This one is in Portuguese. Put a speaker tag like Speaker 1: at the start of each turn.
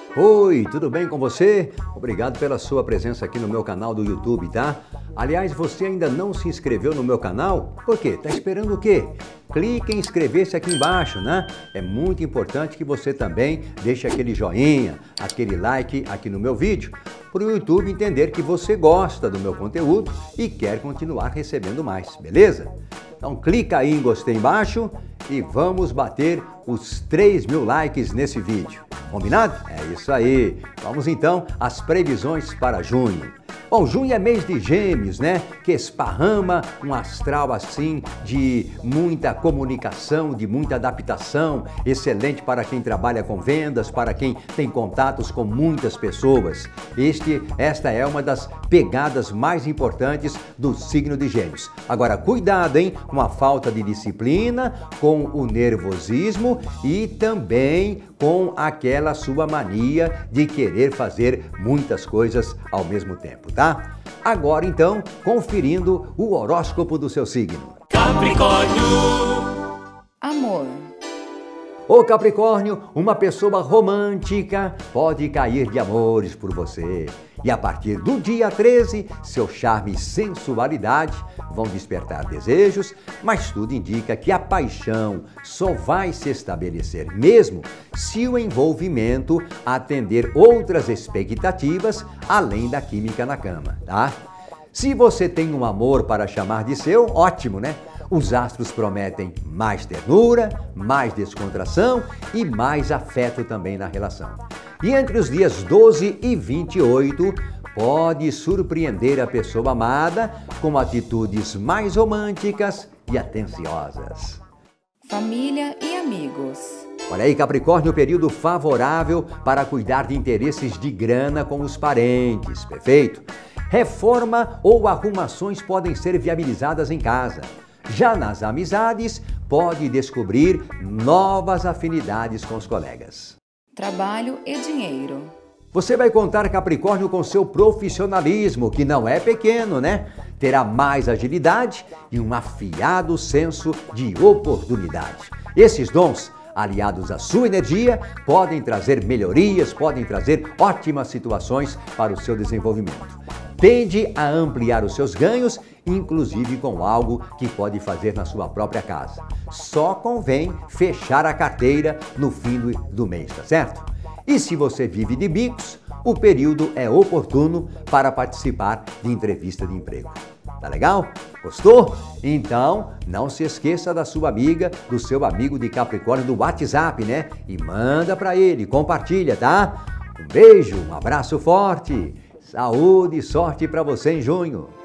Speaker 1: Oi, tudo bem com você? Obrigado pela sua presença aqui no meu canal do YouTube, tá? Aliás, você ainda não se inscreveu no meu canal? Por quê? Tá esperando o quê? Clique em inscrever-se aqui embaixo, né? É muito importante que você também deixe aquele joinha, aquele like aqui no meu vídeo, para o YouTube entender que você gosta do meu conteúdo e quer continuar recebendo mais, beleza? Então clica aí em gostei embaixo e vamos bater os 3.000 likes nesse vídeo. Combinado? É isso aí. Vamos então às previsões para junho. Bom, junho é mês de Gêmeos, né? Que esparrama um astral assim de muita comunicação, de muita adaptação, excelente para quem trabalha com vendas, para quem tem contatos com muitas pessoas. Esta é uma das pegadas mais importantes do signo de Gêmeos. Agora, cuidado, hein? Com a falta de disciplina, com o nervosismo e também com aquela sua mania de querer fazer muitas coisas ao mesmo tempo, tá? Agora então, conferindo o horóscopo do seu signo.
Speaker 2: Capricórnio.
Speaker 3: Amor.
Speaker 1: Ô Capricórnio, uma pessoa romântica pode cair de amores por você. E a partir do dia 13, seu charme e sensualidade vão despertar desejos, mas tudo indica que a paixão só vai se estabelecer mesmo se o envolvimento atender outras expectativas além da química na cama, tá? Se você tem um amor para chamar de seu, ótimo, né? Os astros prometem mais ternura, mais descontração e mais afeto também na relação. E entre os dias 12 e 28, pode surpreender a pessoa amada com atitudes mais românticas e atenciosas.
Speaker 3: Família e amigos.
Speaker 1: Olha aí, Capricórnio, período favorável para cuidar de interesses de grana com os parentes, perfeito? Reforma ou arrumações podem ser viabilizadas em casa. Já nas amizades, pode descobrir novas afinidades com os colegas.
Speaker 3: Trabalho e dinheiro.
Speaker 1: Você vai contar, Capricórnio, com seu profissionalismo, que não é pequeno, né? Terá mais agilidade e um afiado senso de oportunidade. Esses dons, aliados à sua energia, podem trazer melhorias, podem trazer ótimas situações para o seu desenvolvimento. Tende a ampliar os seus ganhos, inclusive com algo que pode fazer na sua própria casa. Só convém fechar a carteira no fim do mês, tá certo? E se você vive de bicos, o período é oportuno para participar de entrevista de emprego. Tá legal? Gostou? Então, não se esqueça da sua amiga, do seu amigo de Capricórnio do WhatsApp, né? E manda para ele, compartilha, tá? Um beijo, um abraço forte. Saúde e sorte para você em junho!